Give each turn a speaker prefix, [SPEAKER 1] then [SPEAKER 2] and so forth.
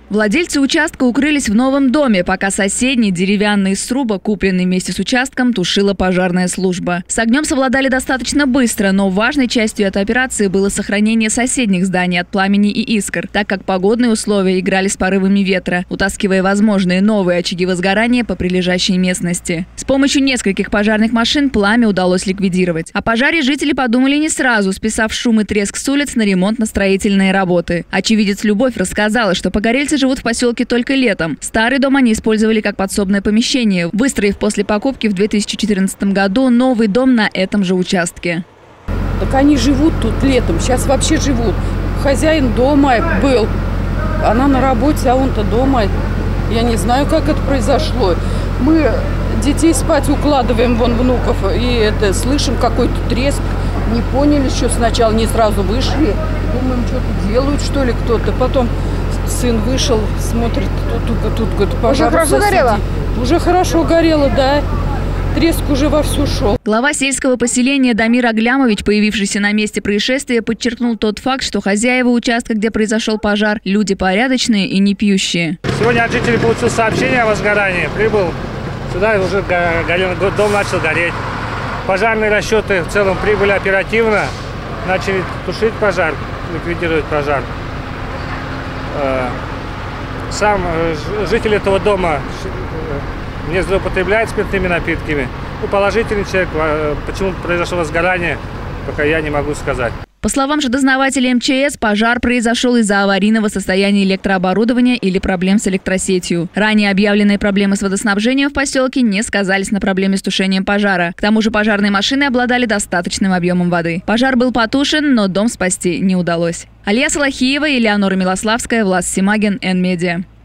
[SPEAKER 1] Владельцы участка укрылись в новом доме, пока соседний деревянный сруба, купленный вместе с участком, тушила пожарная служба. С огнем совладали достаточно быстро, но важной частью этой операции было сохранение соседних зданий от пламени и искр, так как погодные условия играли с порывами ветра, утаскивая возможные новые очаги возгорания по прилежащей местности. С помощью нескольких пожарных машин пламя удалось ликвидировать. О пожаре жители подумали не сразу, списав шум и треск с улиц на ремонтно-строительные работы. Очевидец Любовь рассказала, что погорельцы живут в поселке только летом. Старый дом они использовали как подсобное помещение, выстроив после покупки в 2014 году новый дом на этом же участке.
[SPEAKER 2] Так они живут тут летом, сейчас вообще живут. Хозяин дома был, она на работе, а он-то дома. Я не знаю, как это произошло. Мы детей спать укладываем, вон внуков, и слышим какой-то треск. Не поняли еще сначала, не сразу вышли. Думаем, что-то делают, что ли, кто-то. Потом сын вышел, смотрит, тут пожар.
[SPEAKER 3] Уже хорошо горело?
[SPEAKER 2] Уже хорошо горело, да. Треск уже вовсю шел.
[SPEAKER 1] Глава сельского поселения Дамир Аглямович, появившийся на месте происшествия, подчеркнул тот факт, что хозяева участка, где произошел пожар, люди порядочные и не пьющие.
[SPEAKER 4] Сегодня от жителей получил сообщение о возгорании. Прибыл сюда, и уже дом начал гореть. Пожарные расчеты в целом прибыли оперативно, начали тушить пожар, ликвидировать пожар. Сам житель этого дома не злоупотребляет спиртными напитками. Положительный человек, почему произошло возгорание, пока я не могу сказать.
[SPEAKER 1] По словам же дознавателей МЧС, пожар произошел из-за аварийного состояния электрооборудования или проблем с электросетью. Ранее объявленные проблемы с водоснабжением в поселке не сказались на проблеме с тушением пожара. К тому же пожарные машины обладали достаточным объемом воды. Пожар был потушен, но дом спасти не удалось. Алия Салахиева, Элеонора Милославская, Влас Симагин, Н-Медиа.